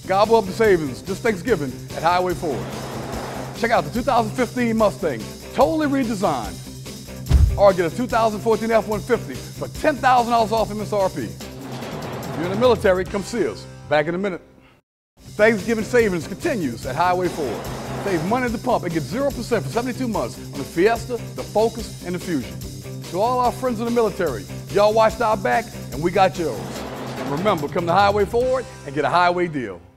Gobble up the savings this Thanksgiving at Highway Ford. Check out the 2015 Mustang, totally redesigned. Or get a 2014 F-150 for $10,000 off MSRP. If you're in the military, come see us. Back in a minute. Thanksgiving savings continues at Highway Ford. Save money at the pump and get 0% for 72 months on the Fiesta, the Focus, and the Fusion. To all our friends in the military, y'all watched our back and we got yours. And remember, come to Highway Ford and get a highway deal.